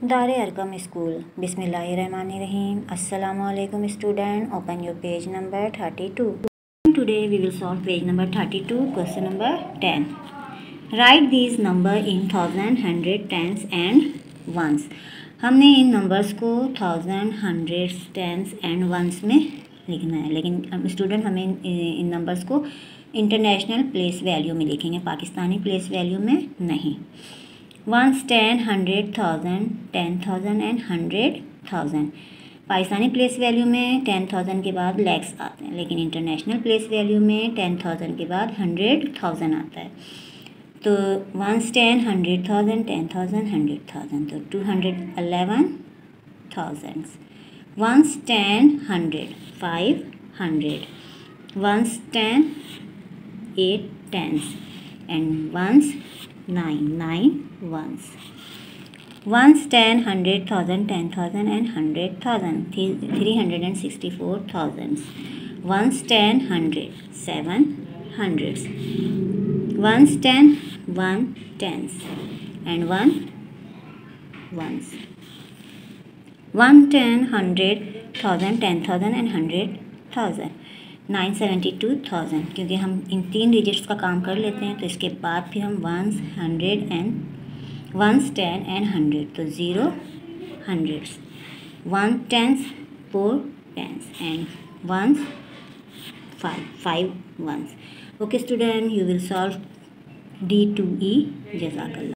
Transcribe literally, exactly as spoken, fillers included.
दारे Arkham school. बिस्मिल्लाहिर्रहमानिर्रहीम। अस्सलामुअलैकुम student, open your page number thirty two. Today we will solve page number thirty two, question number ten. Right these number in thousand, hundred, tens and ones. हमने इन numbers को thousand, hundreds, tens and ones में लिखना है, लेकिन student हमें इन numbers को इंटरनेशनल प्लेस वैल्यू में लिखेंगे, पाकिस्तानी प्लेस वैल्यू में नहीं। Ones, ten, hundred, thousand, ten thousand and hundred thousand. Pakistani place value में टेन थाउजेंड के बाद लैक्स आते हैं, लेकिन इंटरनेशनल प्लेस वैल्यू में टेन थाउजेंड के बाद हंड्रेड थाउजेंड आता है। तो ones, ten, hundred thousand, ten thousand, hundred thousand, तो two hundred eleven thousands. Ones, ten, hundred, five hundred. Ones, ten, eight tens and ones, nine nine ones. Ones, ten, hundred thousand, ten thousand and hundred thousand, three hundred and sixty four thousands. Ones, ten, hundred, seven hundreds. Once, ten, one tens and one ones. One, ten, hundred thousand, ten thousand and hundred thousand, nine seventy two thousand. क्योंकि हम इन तीन digits का काम कर लेते हैं, तो इसके बाद फिर हम ones, hundred and ones, ten and hundred, तो zero hundreds. One tens, four tens and ones, five five ones. Okay student, you will solve D to E. जज़ाकल्लाह।